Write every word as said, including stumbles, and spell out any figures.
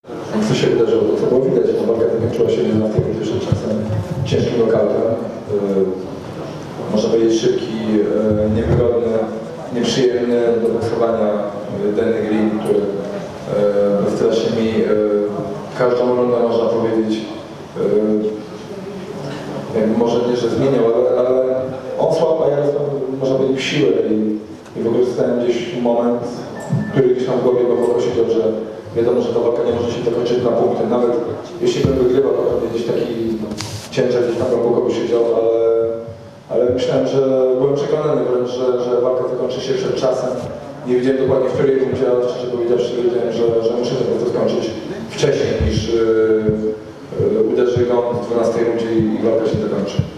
Co się wydarzyło? To było widać, że walka zakończyła się jedenastego pierwszym czasem ciężkim nokautem. Yy, można powiedzieć szybki, yy, niewygodny, nieprzyjemny do boksowania Danny Green, który yy, strasznie mi yy, każdą rundę, można powiedzieć, yy, może nie, że zmieniał, ale, ale on słabo, a ja można powiedzieć w siłę i, i wykorzystałem gdzieś moment, który gdzieś tam w głowie głęboko siedział, że wiadomo, że ta walka nie może się dokończyć na punkty. Nawet jeśli bym wygrywał, to pewnie gdzieś taki ciężar gdzieś tam głęboko by siedział, ale, ale myślałem, że byłem przekonany wręcz, że, że walka zakończy się przed czasem. Nie wiedziałem dokładnie w której rundzie, ale szczerze powiedziawszy wiedziałem, że, że muszę to skończyć wcześniej niż yy, yy, uderzy on w dwunastej rundzie i, i walka się zakończy.